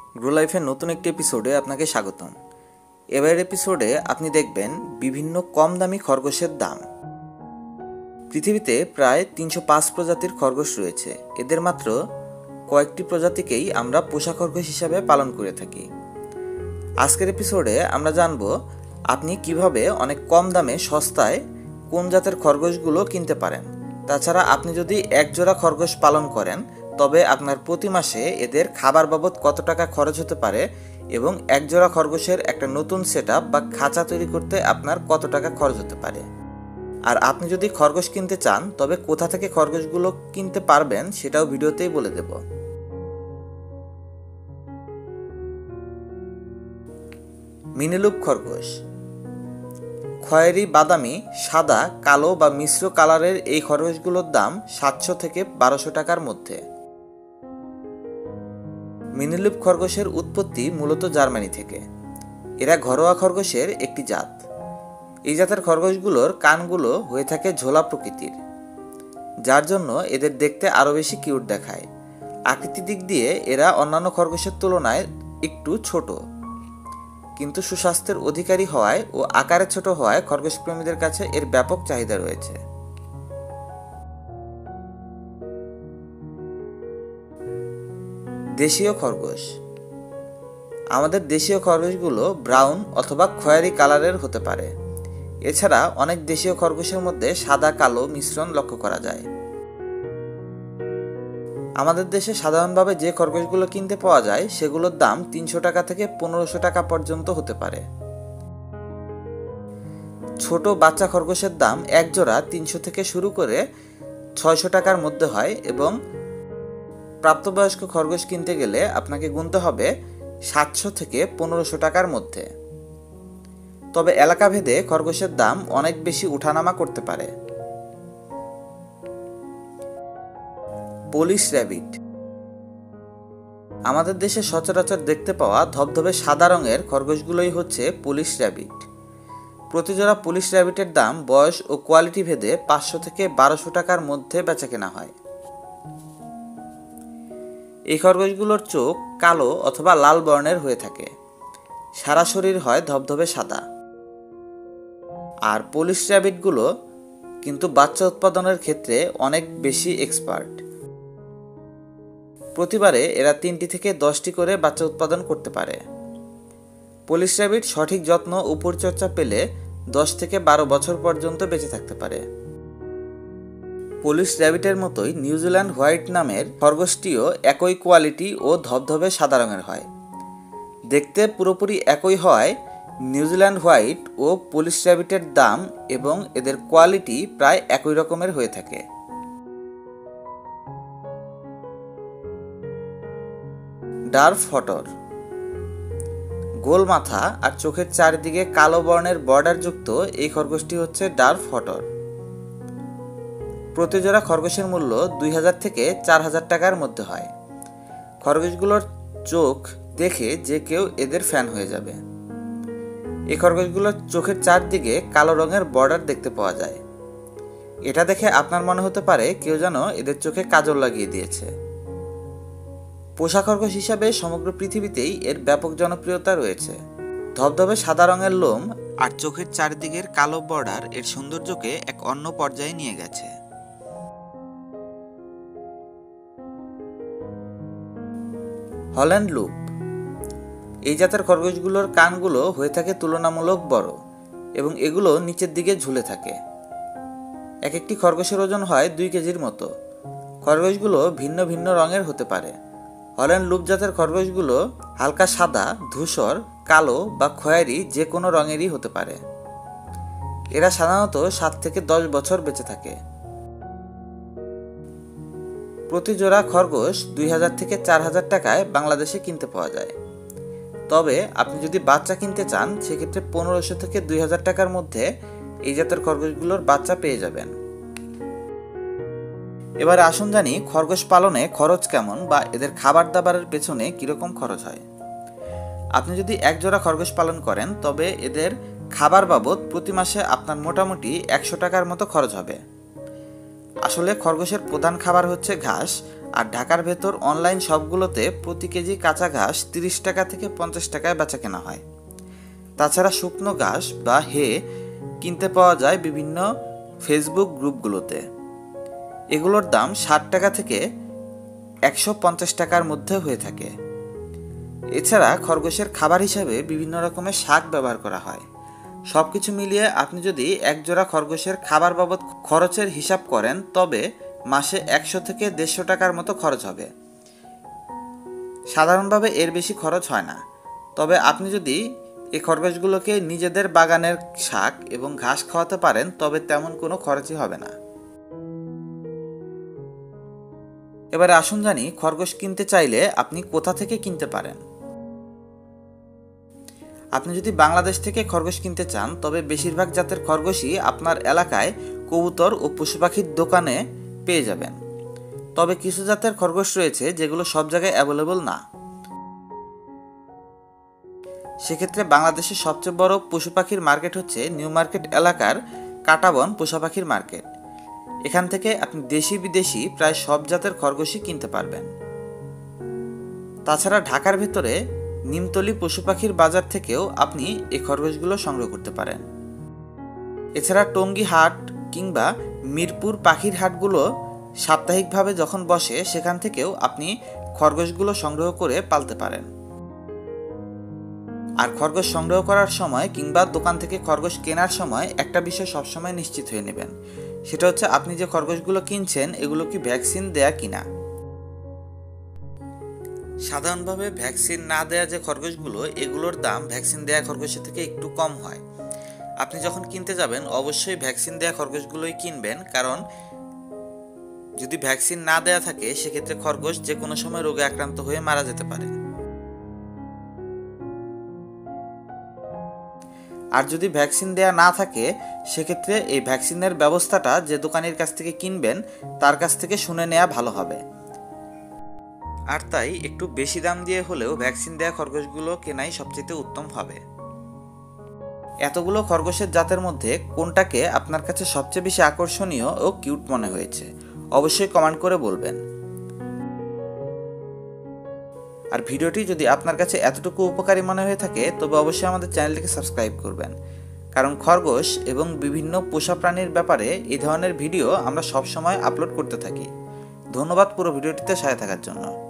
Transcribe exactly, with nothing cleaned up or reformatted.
Grow লাইফের নতুন একটি এপিসোডে আপনাকে স্বাগতম। এবারের এপিসোডে আপনি দেখবেন বিভিন্ন কম দামি খরগোশের দাম। পৃথিবীতে প্রায় তিনশো পাঁচ প্রজাতির খরগোশ রয়েছে। এদের মাত্র কয়েকটি প্রজাতিকেই আমরা পোষা খরগোশ হিসাবে পালন করে থাকি। আজকের এপিসোডে আমরা জানব আপনি কিভাবে অনেক কম দামে সস্তায় কোন জাতের খরগোশগুলো কিনতে পারেন। তাছাড়া আপনি যদি এক জোড়া খরগোশ পালন করেন তবে আপনার প্রতি মাসে এদের খাবার বাবদ কত টাকা খরচ হতে পারে এবং এক জোড়া খরগোশের একটা নতুন সেটআপ বা খাঁচা তৈরি করতে আপনার কত টাকা খরচ হতে পারে। আর আপনি যদি খরগোশ কিনতে চান তবে কোথা থেকে খরগোশগুলো কিনতে পারবেন সেটাও ভিডিওতেই বলে দেব। মিনিলুপ খরগোশ। খয়েরি, বাদামি, সাদা, কালো বা মিশ্র কালারের এই খরগোশগুলোর দাম সাতশো থেকে বারোশো টাকার মধ্যে। মিনিলুপ খরগোশের উৎপত্তি মূলত জার্মানি থেকে। এরা ঘরোয়া খরগোশের একটি জাত। এই জাতের খরগোশগুলোর কানগুলো হয়ে থাকে ঝোলা প্রকৃতির, যার জন্য এদের দেখতে আরও বেশি কিউট দেখায়। আকৃতির দিক দিয়ে এরা অন্যান্য খরগোশের তুলনায় একটু ছোট, কিন্তু সুস্বাস্থ্যের অধিকারী হওয়ায় ও আকারে ছোট হওয়ায় খরগোশ প্রেমীদের কাছে এর ব্যাপক চাহিদা রয়েছে। দেশীয় খরগোশ। আমাদের দেশীয় খরগোশগুলো ব্রাউন অথবা খয়েরি কালারের হতে পারে। এছাড়া অনেক দেশীয় খরগোশের মধ্যে সাদা কালো মিশ্রণ লক্ষ্য করা যায়। আমাদের দেশে সাধারণভাবে যে খরগোশগুলো কিনতে পাওয়া যায় সেগুলোর দাম তিনশো টাকা থেকে পনেরোশো টাকা পর্যন্ত হতে পারে। ছোট বাচ্চা খরগোশের দাম এক জোড়া তিনশো থেকে শুরু করে ছয়শো টাকার মধ্যে হয় এবং প্রাপ্তবয়স্ক খরগোশ কিনতে গেলে আপনাকে গুনতে হবে সাতশো থেকে পনেরোশো টাকার মধ্যে। তবে এলাকাভেদে খরগোশের দাম অনেক বেশি উঠানামা করতে পারে। Polish rabbit. আমাদের দেশে সচরাচর দেখতে পাওয়া ধবধবে সাদা রঙের খরগোশগুলোই হচ্ছে পোলিশ র্যাবিট। প্রতিজোড়া পোলিশ র্যাবিটের দাম বয়স ও কোয়ালিটি ভেদে পাঁচশো থেকে বারোশো টাকার মধ্যে বেচাকেনা হয়। এই খরগোশগুলোর চোখ কালো অথবা লাল বর্ণের হয়ে থাকে। সারা শরীর হয় ধবধবে সাদা। আর পোলিশ র্যাবিটগুলো কিন্তু বাচ্চা উৎপাদনের ক্ষেত্রে অনেক বেশি এক্সপার্ট। প্রতিবারে এরা তিনটি থেকে দশটি করে বাচ্চা উৎপাদন করতে পারে। পোলিশ র্যাবিট সঠিক যত্ন ও পরিচর্যা পেলে দশ থেকে বারো বছর পর্যন্ত বেঁচে থাকতে পারে। পোলিশ র্যাবিটের মতোই নিউজিল্যান্ড হোয়াইট নামের খরগোশটিও একই কোয়ালিটি ও ধবধবে সাদা রঙের হয়। দেখতে পুরোপুরি একই হওয়ায় নিউজিল্যান্ড হোয়াইট ও পোলিশ র্যাবিটের দাম এবং এদের কোয়ালিটি প্রায় একই রকমের হয়ে থাকে। ডার্ফ হটর। গোল মাথা আর চোখের চারিদিকে কালো বর্ণের বর্ডার যুক্ত এই খরগোশটি হচ্ছে ডার্ফ হটর। প্রতিজোড়া খরগোশের মূল্য দুই হাজার থেকে চার হাজার টাকার মধ্যে হয়। খরগোশগুলোর চোখ দেখে যে কেউ এদের ফ্যান হয়ে যাবে। এই খরগোশগুলোর চোখের চারদিকে কালো রঙের বর্ডার দেখতে পাওয়া যায়। এটা দেখে আপনার মনে হতে পারে কেউ যেন এদের চোখে কাজল লাগিয়ে দিয়েছে। পোষা খরগোশ হিসাবে সমগ্র পৃথিবীতেই এর ব্যাপক জনপ্রিয়তা রয়েছে। ধবধবে সাদা রঙের লোম আর চোখের চারদিকের কালো বর্ডার এর সৌন্দর্যকে এক অন্য পর্যায়ে নিয়ে গেছে। Holland lop. এই জাতের খরগোশগুলোর কানগুলো হয়ে থাকে তুলনামূলক বড় এবং এগুলো নিচের দিকে ঝুলে থাকে। এক একটি খরগোশের ওজন হয় দুই কেজির মতো। খরগোশগুলো ভিন্ন ভিন্ন রঙের হতে পারে। হল্যান্ড লুপ জাতের খরগোশগুলো হালকা সাদা, ধূসর, কালো বা খয়েরি যে কোনো রঙেরই হতে পারে। এরা সাধারণত সাত থেকে দশ বছর বেঁচে থাকে। প্রতি জোড়া খরগোশ দুই হাজার থেকে চার হাজার টাকায় বাংলাদেশে কিনতে পাওয়া যায়। তবে আপনি যদি বাচ্চা কিনতে চান সেক্ষেত্রে পনেরোশো থেকে দুই হাজার টাকার মধ্যে এই জাতের খরগোশগুলোর বাচ্চা পেয়ে যাবেন। এবার আসুন জানি খরগোশ পালনে খরচ কেমন বা এদের খাবার দাবারের পেছনে কীরকম খরচ হয়। আপনি যদি এক জোড়া খরগোশ পালন করেন তবে এদের খাবার বাবদ প্রতি মাসে আপনার মোটামুটি একশো টাকার মতো খরচ হবে। আসলে খরগোশের প্রধান খাবার হচ্ছে ঘাস, আর ঢাকার ভেতর অনলাইন শপগুলোতে প্রতি কেজি কাঁচা ঘাস তিরিশ টাকা থেকে পঞ্চাশ টাকায় বেচা কেনা হয়। তাছাড়া শুকনো ঘাস বা হে কিনতে পাওয়া যায় বিভিন্ন ফেসবুক গ্রুপগুলোতে। এগুলোর দাম ষাট টাকা থেকে একশো পঞ্চাশ টাকার মধ্যে হয়ে থাকে। এছাড়া খরগোশের খাবার হিসাবে বিভিন্ন রকমের শাক ব্যবহার করা হয়। সব কিছু মিলিয়ে আপনি যদি একজোড়া খরগোশের খাবার বাবদ খরচের হিসাব করেন তবে মাসে একশো থেকে দেড়শো টাকার মতো খরচ হবে। সাধারণভাবে এর বেশি খরচ হয় না। তবে আপনি যদি এই খরগোশগুলোকে নিজেদের বাগানের শাক এবং ঘাস খাওয়াতে পারেন তবে তেমন কোনো খরচই হবে না। এবারে আসুন জানি খরগোশ কিনতে চাইলে আপনি কোথা থেকে কিনতে পারেন। আপনি যদি বাংলাদেশ থেকে খরগোশ কিনতে চান তবে বেশিরভাগ জাতের খরগোশই আপনার এলাকায় কবুতর ও পশু পাখির দোকানে পেয়ে যাবেন। তবে কিছু জাতের খরগোশ রয়েছে যেগুলো সব জায়গায় অ্যাভেলেবল না। সেক্ষেত্রে বাংলাদেশের সবচেয়ে বড় পশু পাখির মার্কেট হচ্ছে নিউ মার্কেট এলাকার কাটাবন পশু পাখির মার্কেট। এখান থেকে আপনি দেশি বিদেশি প্রায় সব জাতের খরগোশই কিনতে পারবেন। তাছাড়া ঢাকার ভেতরে নিমতলী পশু পাখির বাজার থেকেও আপনি এই খরগোশগুলো সংগ্রহ করতে পারেন। এছাড়া টঙ্গী হাট কিংবা মিরপুর পাখির হাটগুলো সাপ্তাহিকভাবে যখন বসে সেখান থেকেও আপনি খরগোশগুলো সংগ্রহ করে পালতে পারেন। আর খরগোশ সংগ্রহ করার সময় কিংবা দোকান থেকে খরগোশ কেনার সময় একটা বিষয় সবসময় নিশ্চিত হয়ে নেবেন, সেটা হচ্ছে আপনি যে খরগোশগুলো কিনছেন এগুলো কি ভ্যাকসিন দেয়া কিনা। সাধারণভাবে ভ্যাকসিন না দেয়া যে খরগোশগুলো এগুলোর দাম ভ্যাকসিন দেয়া খরগোশের থেকে একটু কম হয়। আপনি যখন কিনতে যাবেন অবশ্যই ভ্যাকসিন দেয়া খরগোশগুলোই কিনবেন, কারণ যদি ভ্যাকসিন না দেয়া থাকে সেক্ষেত্রে খরগোশ যে কোনো সময় রোগে আক্রান্ত হয়ে মারা যেতে পারে। আর যদি ভ্যাকসিন দেয়া না থাকে সেক্ষেত্রে এই ভ্যাকসিনের ব্যবস্থাটা যে দোকানের কাছ থেকে কিনবেন তার কাছ থেকে শুনে নেওয়া ভালো হবে। আর তাই একটু বেশি দাম দিয়ে হলেও ভ্যাকসিন দেয়া খরগোশগুলো কেনাই সবচেয়ে উত্তম হবে। এতগুলো খরগোশের জাতের মধ্যে কোনটাকে আপনার কাছে সবচেয়ে বেশি আকর্ষণীয় ও কিউট মনে হয়েছে অবশ্যই কমেন্ট করে বলবেন। আর ভিডিওটি যদি আপনার কাছে এতটুকু উপকারী মনে হয়ে থাকে তবে অবশ্যই আমাদের চ্যানেলটিকে সাবস্ক্রাইব করবেন, কারণ খরগোশ এবং বিভিন্ন পোষা প্রাণীর ব্যাপারে এই ধরনের ভিডিও আমরা সবসময় আপলোড করতে থাকি। ধন্যবাদ পুরো ভিডিওটিতে সাথে থাকার জন্য।